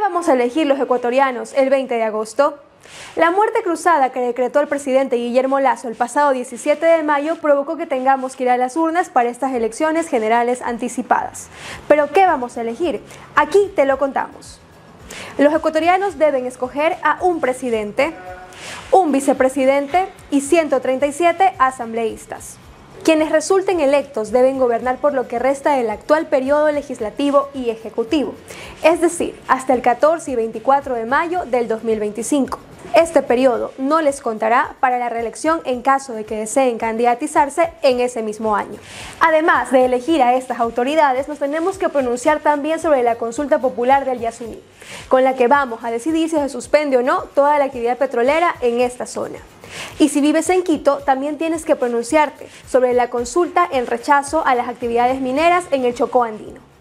vamos a elegir los ecuatorianos el 20 de agosto? La muerte cruzada que decretó el presidente Guillermo Lasso el pasado 17 de mayo provocó que tengamos que ir a las urnas para estas elecciones generales anticipadas. ¿Pero qué vamos a elegir? Aquí te lo contamos. Los ecuatorianos deben escoger a un presidente, un vicepresidente y 137 asambleístas. Quienes resulten electos deben gobernar por lo que resta del actual periodo legislativo y ejecutivo, es decir, hasta el 14 y 24 de mayo del 2025. Este periodo no les contará para la reelección en caso de que deseen candidatizarse en ese mismo año. Además de elegir a estas autoridades, nos tenemos que pronunciar también sobre la consulta popular del Yasuní, con la que vamos a decidir si se suspende o no toda la actividad petrolera en esta zona. Y si vives en Quito, también tienes que pronunciarte sobre la consulta en rechazo a las actividades mineras en el Chocó andino.